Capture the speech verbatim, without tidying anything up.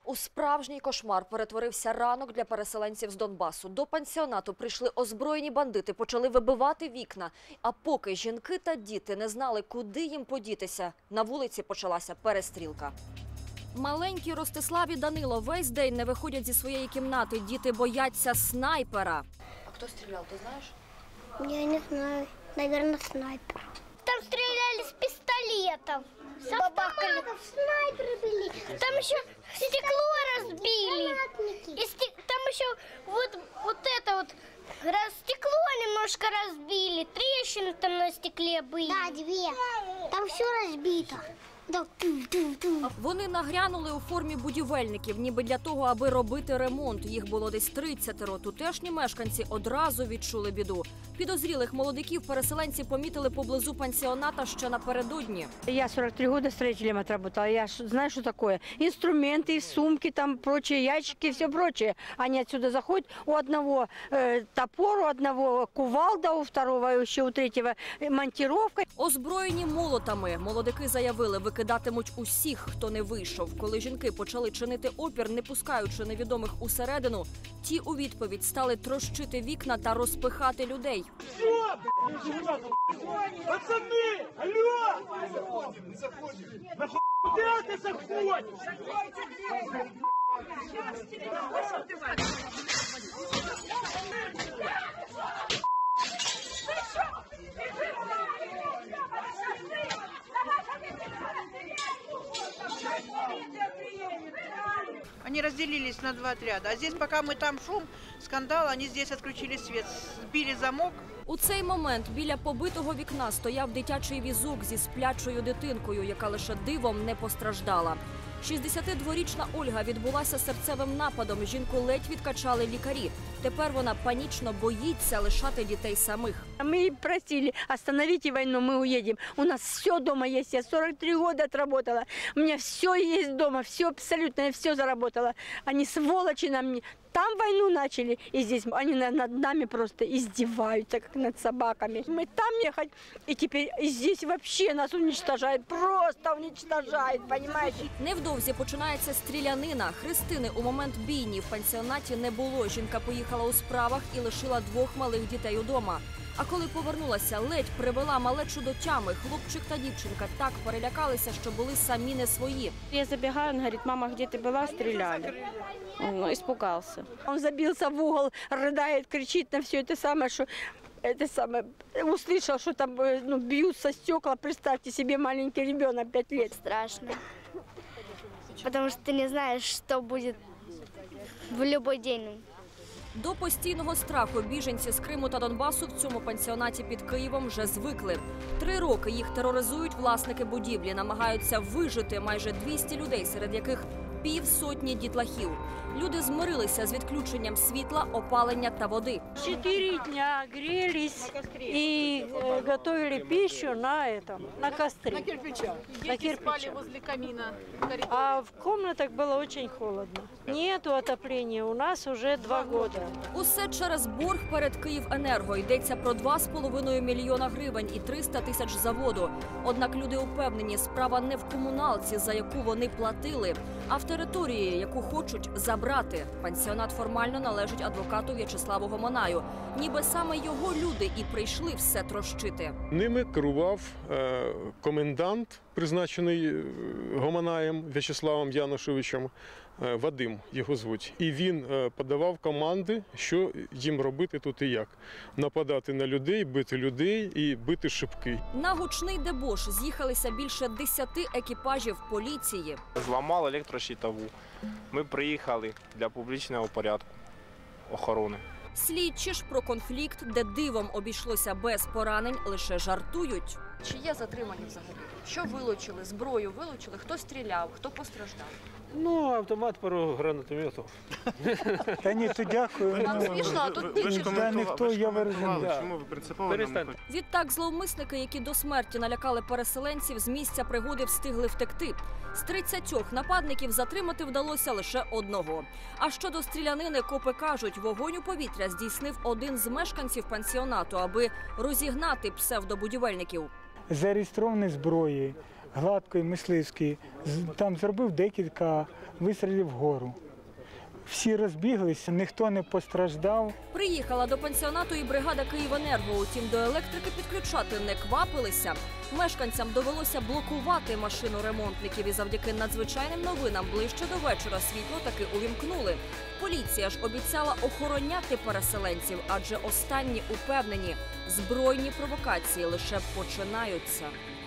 У справжній кошмар перетворився ранок для переселенців з Донбасу. До пансіонату прийшли озброєні бандити, почали вибивати вікна. А поки жінки та діти не знали, куди їм подітися, на вулиці почалася перестрілка. Маленькі Ростислав і Данило весь день не виходять зі своєї кімнати. Діти бояться снайпера. А хто стріляв, ти знаєш? Я не знаю. Наверное, снайпер. Там стреляли с пистолетов. С автоматов снайперы были. Там еще стекло разбили. И стек... Там еще вот, вот это вот раз... стекло немножко разбили. Трещины там на стекле были. Да, две. Там все разбито. Вони нагрянули у формі будівельників, ніби для того, аби робити ремонт. Їх було десь тридцятеро. Тутешні мешканці одразу відчули біду. Підозрілих молодиків переселенці помітили поблизу пансіоната ще напередодні. Я сорок три года строителем отработала. Я знаю, что такое. Инструменты, сумки, там прочие ящики, все прочее. Они отсюда заходят. У одного э, топор, у одного кувалда, у второго, еще у третьего монтировка. Озброєні молотами. Молодики заявили, викидатимуть усіх, хто не вийшов. Коли жінки почали чинити опір, не пускаючи невідомих усередину, ті у відповідь стали трощити вікна та розпихати людей. Пацаны, алло! Не заходим! Нахуй ты заходишь? Они разделились на два отряда. А здесь, пока мы там шум, скандал, они здесь отключили свет, сбили замок. У цей момент біля побитого вікна стояв дитячий візок зі сплячою дитинкою, яка лише дивом не постраждала. шістдесятидворічна Ольга відбулася серцевим нападом. Жінку ледь відкачали лікарі. Тепер вона панічно боїться лишати дітей самих. Мы просили, остановите войну, мы уедем. У нас все дома есть. Я сорок три года отработала. У меня все есть дома, все абсолютно, я все заработала. Они сволочи на мне. Там войну начали, и здесь они над нами просто издеваются, как над собаками. Мы там ехать, и теперь здесь вообще нас уничтожают, просто уничтожают, понимаете? Невдовзі починається стрілянина. Христини у момент бійні в пансіонаті не було. Жінка поїхала у справах і лишила двох малих дітей удома. А коли повернулася, ледь привела малечу до тями. Хлопчик та дівчинка так перелякалися, що були самі не свої. Я забегаю, он говорит, мама, где ты была, стреляли. Он испугался. Он забился в угол, рыдает, кричит на все это самое, что это самое, услышал, что там ну, бьются стекла. Представьте себе, маленький ребенок, пять лет. Страшно. Потому что ты не знаешь, что будет в любой день. До постійного страху біженці з Криму та Донбасу в цьому пансіонаті під Києвом вже звикли. Три роки їх тероризують власники будівлі, намагаються вижити майже двісті людей, серед яких півсотні дітлахів. Люди змирилися з відключенням світла, опалення та води. Четыре дня грелись и э, готовили пищу на этом, на костре. На кирпичах. На Дети спали кирпичах. возле камина. в коридоре. А в комнатах было очень холодно. Нету отопления у нас уже два года. Усе через борг перед Київенерго. Йдеться про два з половиною мільйона гривень і триста тисяч за воду. Однак люди упевнені, справа не в комуналці, за яку вони платили, а в території, яку хочуть забрати. Пансіонат формально належить адвокату В'ячеславу Гомонаю. Ніби саме його люди і прийшли все трощити. Ними керував е, комендант, призначений е, Гомонаєм В'ячеславом Янушевичем, е, Вадим його звуть. І він е, подавав команди, що їм робити тут і як. Нападати на людей, бити людей і бити шибки. На гучний дебош з'їхалися більше десяти екіпажів поліції. Зламали електрощитову. Ми приїхали для публічного порядку, охорони. Слідчі ж про конфлікт, де дивом обійшлося без поранень, лише жартують. Чи є затримані взагалі? Що вилучили? Зброю вилучили? Хто стріляв? Хто постраждав? Ну, автомат, пару гранатометів. Та ні, то дякую. Нам смішно, а тут ти Та ніхто, я виражаю. Чому ви принципово? Перестаньте. Відтак зловмисники, які до смерті налякали переселенців, з місця пригоди встигли втекти. З тридцятьох нападників затримати вдалося лише одного. А щодо стрілянини, копи кажуть, вогонь у повітря здійснив один з мешканців пансіонату, аби розігнати псевдобудівельників. Зареєстровані зброї гладкої, мисливської. З- Там зробив декілька вистрілів вгору. Всі розбіглися, ніхто не постраждав. Приїхала до пансіонату і бригада «Київенерго», утім до електрики підключати не квапилися. Мешканцям довелося блокувати машину ремонтників і завдяки надзвичайним новинам ближче до вечора світло таки увімкнули. Поліція ж обіцяла охороняти переселенців, адже останні упевнені – збройні провокації лише починаються.